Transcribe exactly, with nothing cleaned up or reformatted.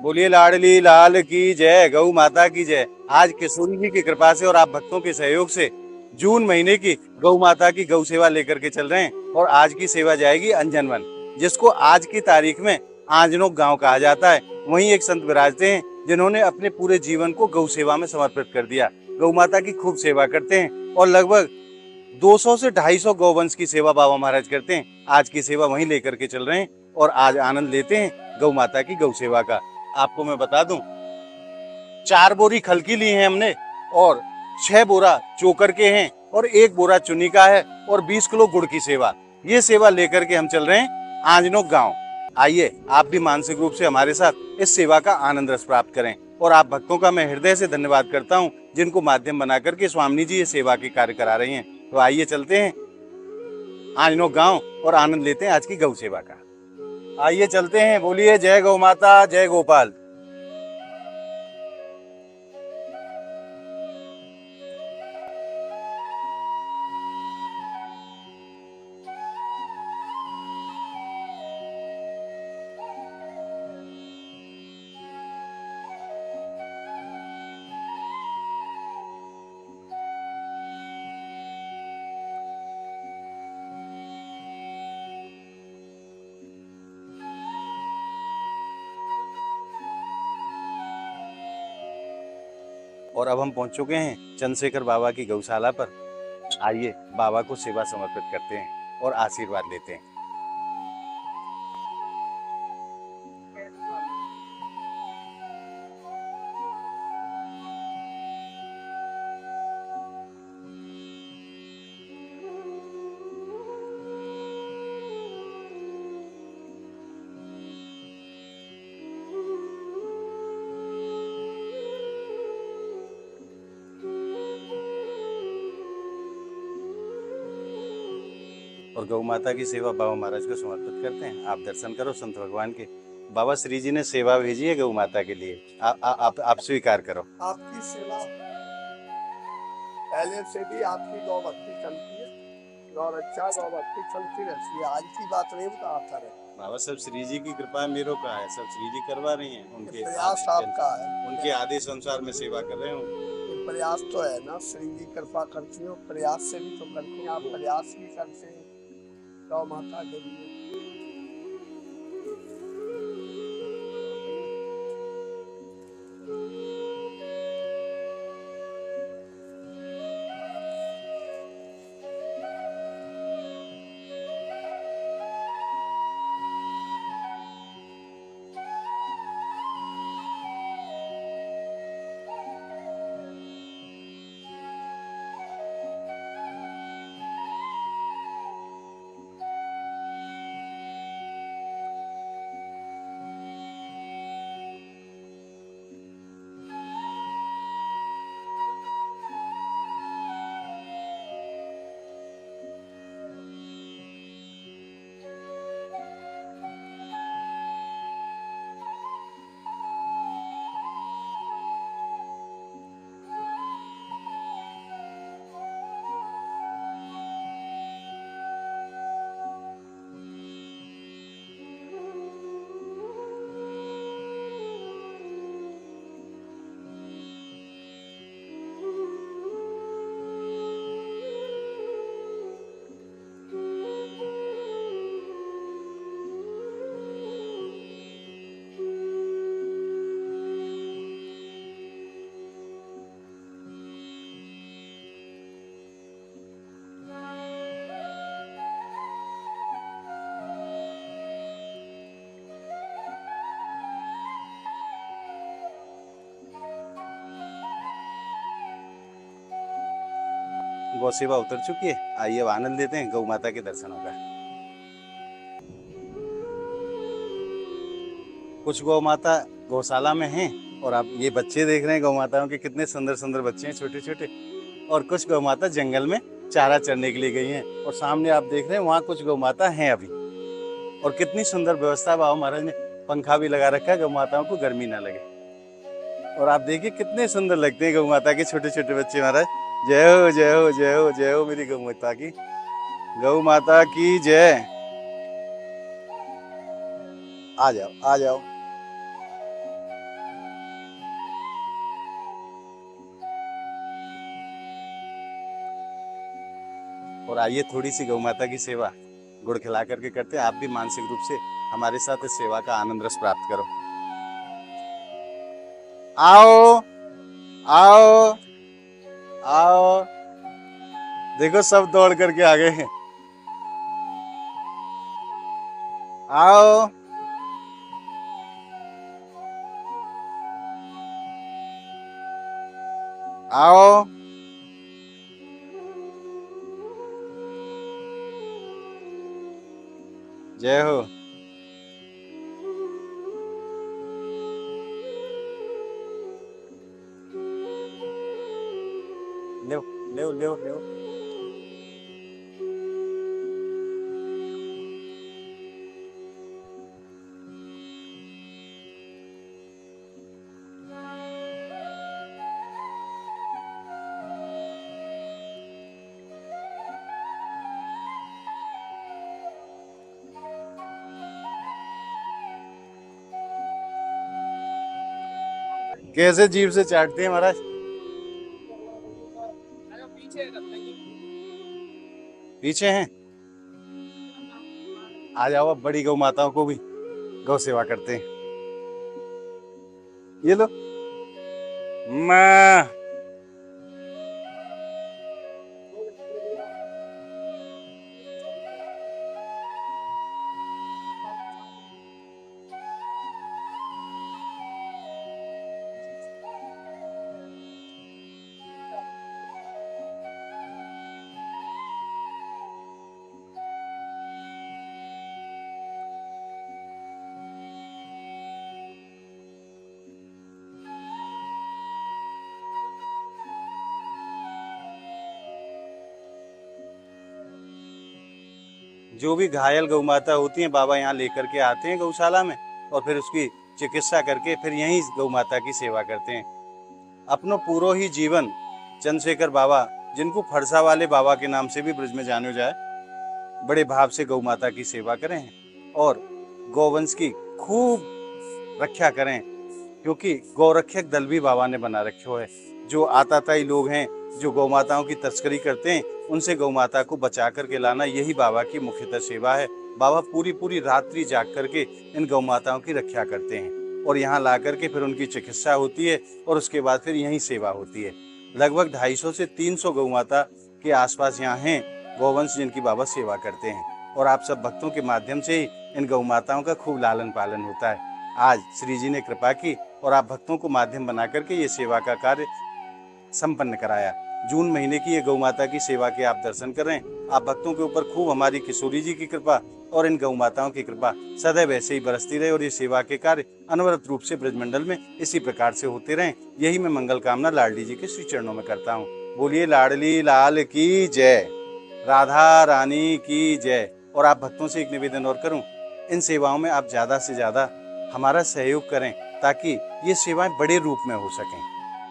बोलिए लाडली लाल की जय, गौ माता की जय। आज किशोरी जी की कृपा से और आप भक्तों के सहयोग से जून महीने की गौ माता की गौ सेवा लेकर के चल रहे हैं और आज की सेवा जाएगी अंजनवन, जिसको आज की तारीख में आंजनों गांव कहा जाता है। वहीं एक संत विराजते हैं जिन्होंने अपने पूरे जीवन को गौ सेवा में समर्पित कर दिया। गौ माता की खूब सेवा करते हैं और लगभग दो सौ से ढाई सौ गौवंश की सेवा बाबा महाराज करते हैं। आज की सेवा वहीं लेकर के चल रहे हैं और आज आनंद लेते हैं गौ माता की गौ सेवा का। आपको मैं बता दूं, चार बोरी खल की ली है हमने और छह बोरा चोकर के हैं और एक बोरा चुनी का है और बीस किलो गुड़ की सेवा। ये सेवा लेकर के हम चल रहे हैं आंजनों गांव। आइए आप भी मानसिक रूप से हमारे साथ इस सेवा का आनंद रस प्राप्त करें। और आप भक्तों का मैं हृदय से धन्यवाद करता हूं जिनको माध्यम बना करके स्वामी जी ये सेवा के कार्य करा रही हैं। तो आइए चलते हैं आंजनों गांव और आनंद लेते हैं आज की गौ सेवा का। आइए चलते हैं। बोलिए जय गौ माता, जय गोपाल। और अब हम पहुंच चुके हैं चंद्रशेखर बाबा की गौशाला पर। आइए बाबा को सेवा समर्पित करते हैं और आशीर्वाद लेते हैं। और गौ माता की सेवा बाबा महाराज को समर्पित करते हैं। आप दर्शन करो संत भगवान के। बाबा श्री जी ने सेवा भेजी है गौ माता के लिए। आ, आ, आप आप स्वीकार करो। आपकी सेवा पहले से भी आपकी गौ भक्ति चलती है, गौ रक्षा गौ भक्ति चलती रहती है। आज की बात नहीं बताता रहे। बाबा सब श्री जी की कृपा मेरो का है, सब श्री जी करवा रही हैं। उनके प्रयास आपका है, उनके आदेश अनुसार मैं सेवा कर रहे हूँ। प्रयास तो है ना, श्री जी कृपा करती हो, प्रयास से भी तो करती हैं। आप प्रयास भी करते हैं गौ माता के लिए। गौ सेवा उतर चुकी है। आइए अब आनंद लेते हैं गौ माता के दर्शनों का। कुछ गौ माता गौशाला में हैं और आप ये बच्चे देख रहे हैं गौ माताओं के, कितने सुंदर सुंदर बच्चे हैं छोटे छोटे। और कुछ गौ माता जंगल में चारा चरने के लिए गई हैं और सामने आप देख रहे हैं वहाँ कुछ गौ माता हैं अभी। और कितनी सुंदर व्यवस्था बाबा महाराज ने, पंखा भी लगा रखा है गौ माताओं को गर्मी ना लगे। और आप देखिए कितने सुंदर लगते हैं गौ माता के छोटे छोटे बच्चे। महाराज जय हो जय हो जय हो जय हो मेरी गौ माता की, गौ माता की जय। आ जाओ आ जाओ। और आइए थोड़ी सी गौ माता की सेवा गुड़ खिला करके करते हैं। आप भी मानसिक रूप से हमारे साथ इस सेवा का आनंद रस प्राप्त करो। आओ आओ आओ, देखो सब दौड़ करके आ गए हैं। आओ आओ, जय हो। ले ले ले ले कैसे जीभ से चाटते हैं महाराज। पीछे हैं, आ जाओ। अब बड़ी गौ माताओं को भी गौ सेवा करते हैं। ये लो माँ। जो भी घायल गौ माता होती हैं बाबा यहाँ लेकर के आते हैं गौशाला में, और फिर उसकी चिकित्सा करके फिर यहीं गौ माता की सेवा करते हैं। अपनो पूरो ही जीवन चंद्रशेखर बाबा, जिनको फरसा वाले बाबा के नाम से भी ब्रज में जाने जाए, बड़े भाव से गौ माता की सेवा करें और गौवंश की खूब रक्षा करें, क्योंकि गौरक्षक दल भी बाबा ने बना रखो है। जो आताताई लोग हैं जो गौ माताओं की तस्करी करते हैं, उनसे गौ माता को बचा करके लाना, यही बाबा की मुख्यतः सेवा है। बाबा पूरी पूरी रात्रि जाग करके इन गौ माताओं की रक्षा करते हैं और यहाँ ला करके फिर उनकी चिकित्सा होती है और उसके बाद फिर यहीं सेवा होती है। लगभग ढाई सौ से तीन सौ गौ माता के आसपास यहाँ हैं गौवंश जिनकी बाबा सेवा करते हैं, और आप सब भक्तों के माध्यम से ही इन गौ माताओं का खूब लालन पालन होता है। आज श्री जी ने कृपा की और आप भक्तों को माध्यम बना करके ये सेवा का कार्य संपन्न कराया। जून महीने की ये गौ माता की सेवा के आप दर्शन कर रहे हैं। आप भक्तों के ऊपर खूब हमारी किशोरी जी की कृपा और इन गौ माताओं की कृपा सदैव ऐसे ही बरसती रहे और ये सेवा के कार्य अनवरत रूप से ब्रजमंडल में इसी प्रकार से होते रहें। यही मैं मंगल कामना लाडली जी के श्री चरणों में करता हूँ। बोलिए लाडली लाल की जय, राधा रानी की जय। और आप भक्तों से एक निवेदन और करूं, इन सेवाओं में आप ज्यादा से ज्यादा हमारा सहयोग करें ताकि ये सेवाएं बड़े रूप में हो सकें।